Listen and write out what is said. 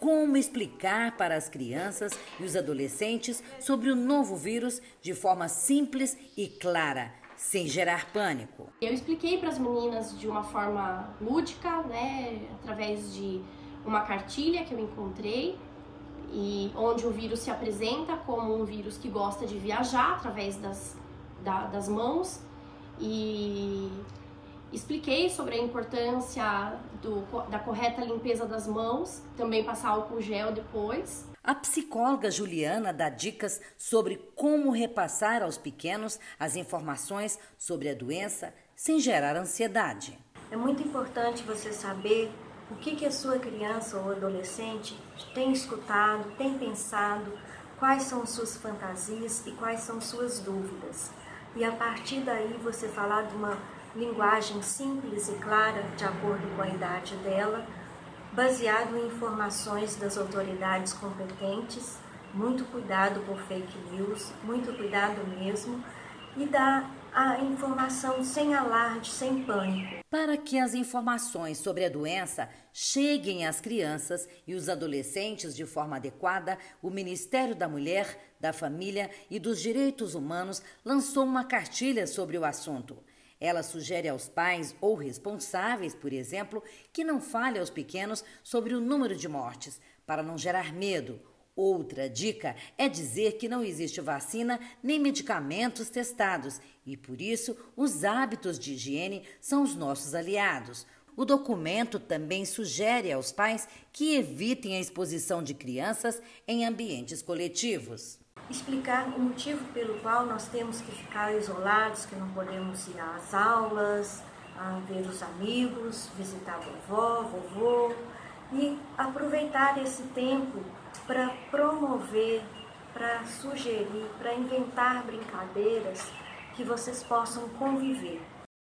como explicar para as crianças e os adolescentes sobre o novo vírus de forma simples e clara, sem gerar pânico. Eu expliquei para as meninas de uma forma lúdica, através de uma cartilha que eu encontrei, e onde o vírus se apresenta como um vírus que gosta de viajar através das mãos, e expliquei sobre a importância da correta limpeza das mãos, também passar álcool gel depois. A psicóloga Juliana dá dicas sobre como repassar aos pequenos as informações sobre a doença sem gerar ansiedade. É muito importante você saber o que a sua criança ou adolescente tem escutado, tem pensado, quais são suas fantasias e quais são suas dúvidas. E a partir daí você falar de uma linguagem simples e clara, de acordo com a idade dela, baseado em informações das autoridades competentes, muito cuidado por fake news, muito cuidado mesmo, e dar a informação sem alarde, sem pânico. Para que as informações sobre a doença cheguem às crianças e os adolescentes de forma adequada, o Ministério da Mulher, da Família e dos Direitos Humanos lançou uma cartilha sobre o assunto. Ela sugere aos pais ou responsáveis, por exemplo, que não fale aos pequenos sobre o número de mortes, para não gerar medo. Outra dica é dizer que não existe vacina nem medicamentos testados e, por isso, os hábitos de higiene são os nossos aliados. O documento também sugere aos pais que evitem a exposição de crianças em ambientes coletivos. Explicar o motivo pelo qual nós temos que ficar isolados, que não podemos ir às aulas, ver os amigos, visitar vovó, vovô, e aproveitar esse tempo para promover, para sugerir, para inventar brincadeiras que vocês possam conviver.